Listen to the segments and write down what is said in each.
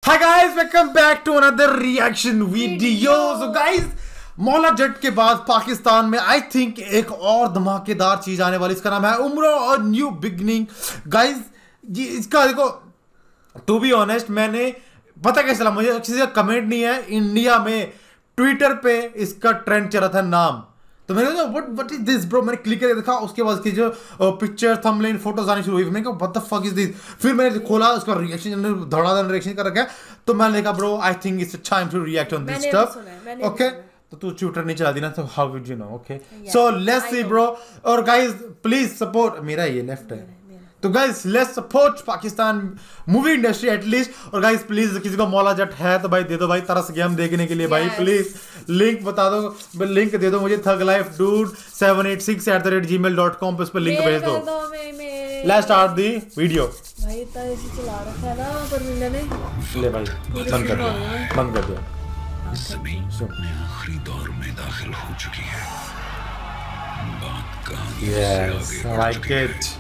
Hi guys, welcome back to another reaction video. So guys, Maula Jatt के बाद पाकिस्तान में I think एक और धमाकेदार चीज आने वाली, इसका नाम है उम्र और न्यू बिगनिंग. गाइस ये इसका देखो, टू बी ऑनेस्ट मैंने पता कैसे चला, मुझे किसी का कमेंट नहीं है, इंडिया में ट्विटर पे इसका ट्रेंड चला था नाम, तो मैंने कहा व्हाट इज दिस ब्रो. मैंने क्लिक करके देखा, उसके बाद की जो पिक्चर थंबनेल फोटोज आनी शुरू हुई, मैंने कहा what the fuck is this. फिर मैंने खोला, उसका रिएक्शन धड़ाधड़ रिएक्शन कर रखा है, तो मैंने देखा bro I think it's time to react on this stuff. Okay, तो तू ट्विटर नहीं चला दी ना, तो how would you know. Okay, so let's see bro. और गाइस प्लीज सपोर्ट, मेरा ये लेफ्ट है, तो guys let's support Pakistan movie industry at least. और गाइस प्लीज किसी को मौला जट है तो भाई दे दो भाई, तरस गया हम देखने के लिए भाई. प्लीज लिंक बता दो, लिंक दे दो मुझे, थग लाइफ डूड 786@gmail.com पे उस पर लिंक भेज दो. Let's start the video. भाई इतना ऐसे चला रखा है ना पर मैंने ले भाई बंद कर दिया, बंद कर दिया. ज़मीन अपने आखिरी दौर में दाखिल हो चुकी है. बात कहानी yes I like it.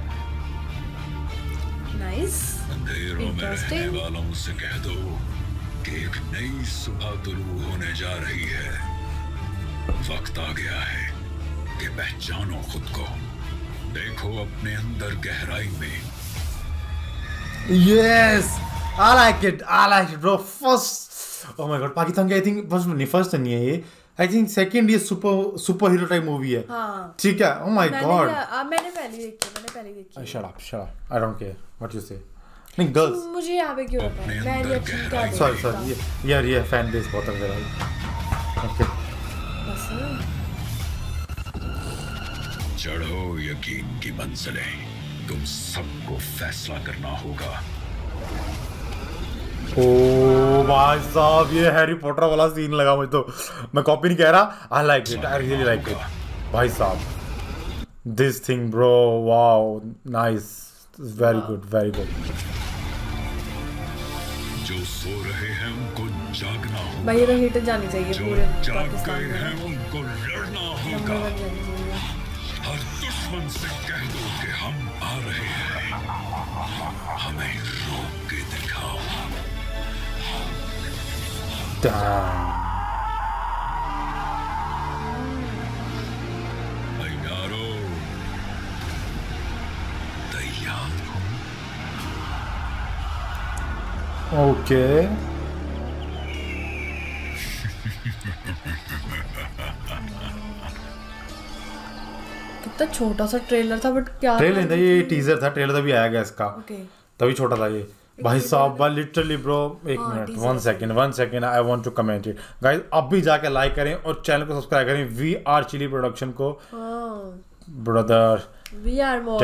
Nice. अंधेरों में रहने वालों से कह दो कि एक नई सुबह तुलू होने जा रही है. वक्त आ गया है कि पहचानो खुद को, देखो अपने अंदर गहराई में. Yes, I like it, bro. First, oh my god, Pakistan की I think फर्स्ट नहीं है ये, I think second ये सुपर हीरो टाइप मूवी है. हाँ. ठीक है. Oh my god. मैंने पहले देखी. Shut up. I don't care what you say. नहीं girls. मुझे यहाँ पे क्यों होता है? मैं रिएक्शन क्या दूँ? Sorry. ये fan base बहुत है मेरा. Okay. बस. चढ़ो यकीन की मंजिलें, तुम सबको फैसला करना होगा. ओ भाई साहब, ये हैरी पॉटर वाला सीन लगा मुझे, तो मैं कॉपी नहीं कह रहा. I like it, I really like it भाई साहब. This thing bro, wow, nice, very good. जो सो रहे हैं उनको जागना होगा. भाई ये तो हिट जानी चाहिए जो पूरे जाग पाकिस्तान गए में. हैं उनको लड़ना नंबर होगा. 1 जानी चाहिए. हर दुश्मन से कह दो कि हम आ रहे हैं, हमें रोक के दिखाओ. तैयारो, तैयार हो. ओके. कितना छोटा सा ट्रेलर था, बट क्या ट्रेलर था ये, टीजर था, ट्रेलर तभी आया गया इसका. ओके. तभी छोटा था ये भाई साहब. लिटरली ब्रो, एक minute, 1 second, I want to comment it guys. अब भी जाके लाइक करें और चैनल को सब्सक्राइब करें. वी आर चिली प्रोडक्शन को. Brother, we are more.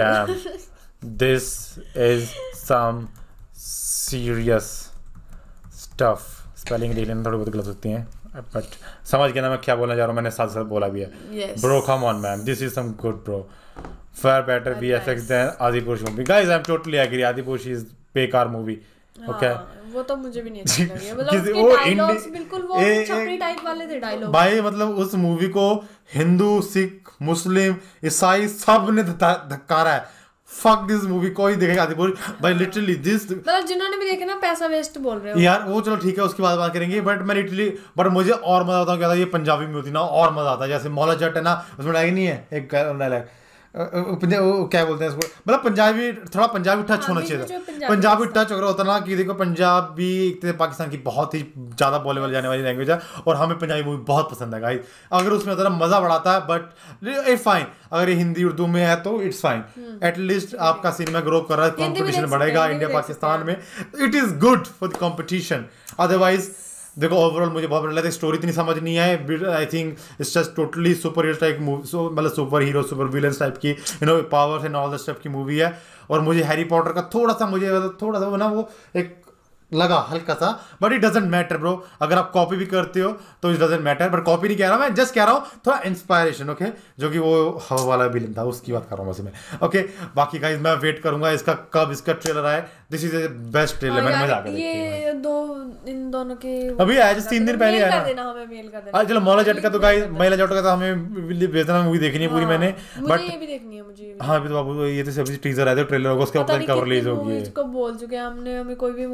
This is some serious stuff. Spelling देख लेना, थोड़ी बहुत गलत होती हैं, बट समझ गया ना मैं क्या बोलना चाह रहा हूँ. मैंने साथ साथ बोला भी है. Bro come on man, this is some good bro. Far better VFX than Adipurush movie. Guys, I'm totally agree. Adipurush is बेकार मूवी. Okay. वो तो मुझे भी नहीं अच्छा लगा. मतलब उसके डायलॉग्स बिल्कुल वो छपरी टाइप वाले थे डायलॉग. भाई मतलब उस मूवी को हिंदू, सिख, मुस्लिम, ईसाई सब ने धक्कारा है. Fuck this movie. कोई देखेगा आदिपुरुष भाई, लिटरली दिस, मतलब जिन्होंने भी देखे ना पैसा वेस्ट बोल रहे हो यार. वो चलो ठीक है, उसकी बात करेंगे, बट मैं लिटरली, बट मुझे और मजा आता क्या था, ये पंजाबी में होती ना और मजा आता. जैसे मौला जट है ना, उसमें डायलॉग नहीं है, एक डायलॉग क्या बोलते हैं इसको, मतलब पंजाबी, थोड़ा पंजाबी टच होना चाहिए था. पंजाबी टच अगर होता ना, कि देखो पंजाबी एक पाकिस्तान की बहुत ही ज़्यादा बोले वाली जाने वाली लैंग्वेज है, और हमें पंजाबी मूवी बहुत पसंद है गाइस. अगर उसमें होता ना मज़ा बढ़ाता है, बट इट्स फाइन. अगर ये हिंदी उर्दू में है तो इट्स फाइन. एटलीस्ट आपका सिनेमा ग्रो कर रहा है, कॉम्पिटिशन बढ़ेगा इंडिया पाकिस्तान में. It is good for the competition. Otherwise देखो ओवरऑल मुझे बहुत लगा था, स्टोरी इतनी समझ नहीं आई. I think it's just totally super hero type movie, मतलब super hero super villains type की, powers and all the stuff की मूवी है. और मुझे हैरी पॉटर का थोड़ा सा ना वो एक लगा हल्का सा, but it doesn't matter bro. अगर आप कॉपी भी करते हो तो it doesn't matter. But copy नहीं कह रहा मैं, जस्ट कह रहा हूँ थोड़ा इंस्पायरेशन. ओके, जो कि वो हवा वाला विलन था, उसकी बात कर रहा हूँ बस मैं. ओके, बाकी गाइस मैं वेट करूंगा इसका कब इसका ट्रेलर आए. This is best trailer. मैंने मजा आ गया. ये इन दोनों के अभी आया जो 3 दिन पहले आया ना. चलो मौला जट का तो गाइस, महिला जट का तो हमें बेतना मूवी देखनी है पूरी मैंने, बट ये भी देखनी है मुझे. हाँ अभी तो बाबू ये तो सभी टीजर आया था, ट्रेलर होगा, उसके ऊपर कवर रिलीज होगी. इसको बोल चुके हैं हमने, हमें कोई भी मूवी नहीं मिली.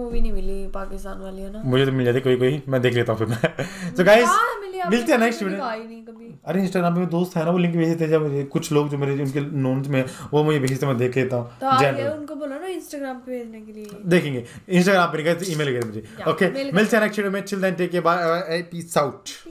मिली पाकिस्तान वाली है ना। मुझे तो मिल जाती कोई कोई, मैं देख लेता हूँ फिर मैं। तो गाइस मिलते हैं नेक्स्ट वीडियो। अरे इंस्टाग्राम पे दोस्त है ना, वो लिंक भेजे थे जब मुझे, कुछ लोग जो मेरे उनके नोन्स में, वो मुझे भेजते, मैं देख लेता हूँ। तो उनको बोलो ना इंस्टाग्राम पे भेजने के लिए। देखेंगे इंस्टाग्राम पे, ईमेल करें मुझे। ओके मिलते हैं नेक्स्ट वीडियो में। Chill then take care, bye, peace out.